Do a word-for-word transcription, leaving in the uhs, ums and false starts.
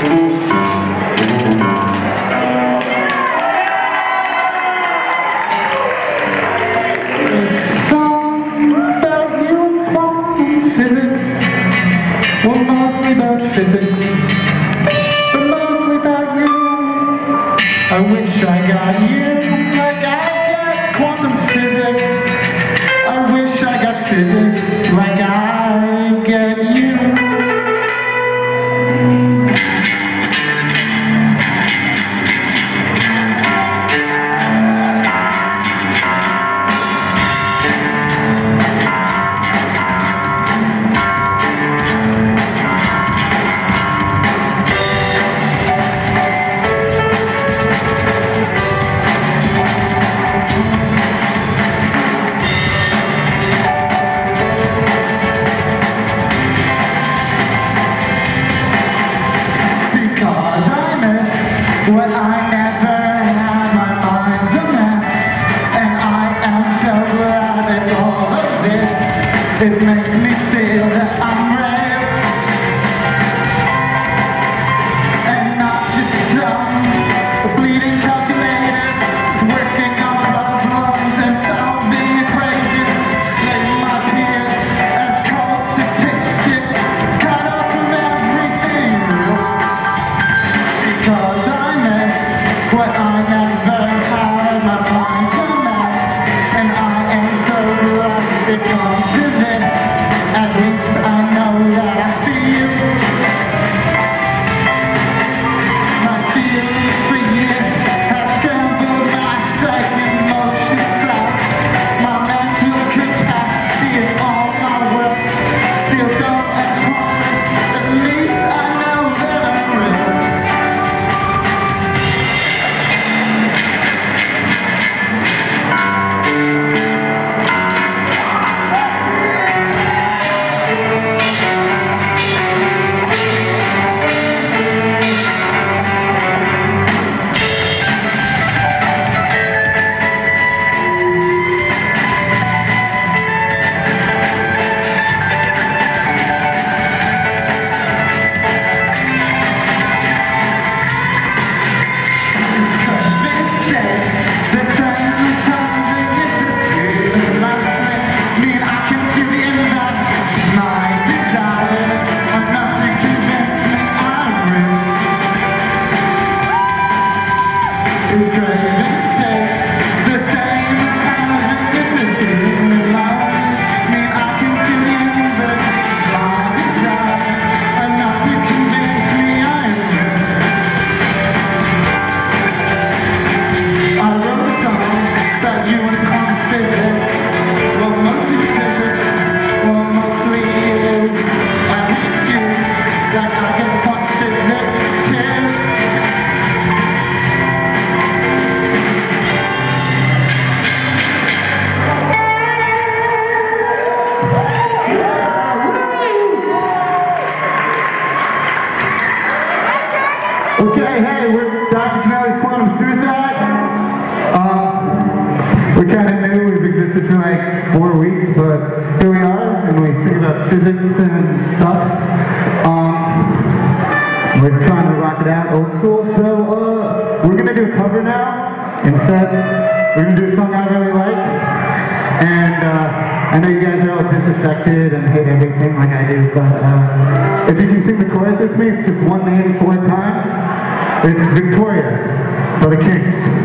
Physics, but mostly about you. I wish I got you like I got quantum physics. I wish I got physics like I get you. What I never had my mind a mess, and I am so glad that all of this, it makes me feel that I'm real, and not just some bleeding calculator, working on problems and solving equations, like my peers as cold statistics, cut off from everything real, because what I never had my mind to match, and I am so glad it comes to this. At least I know that I feel my feelings for you have scrambled my psychic motion cloud, my mental capacity and all my work still don't accomplish. At least I know that I'm real. Okay, hey, we're Doctor Kennelly's Quantum Suicide. Uh, we're kind of new, we've existed for like four weeks, but here we are, and we sing about physics and stuff. Um, we're trying to rock it out old school, so uh, we're going to do a cover now. Instead, we're going to do a song I really like. And uh, I know you guys are all disaffected and hate everything like I do, but uh, if you can sing the chorus with me, it's just one name four times. It's Victoria by the Kings.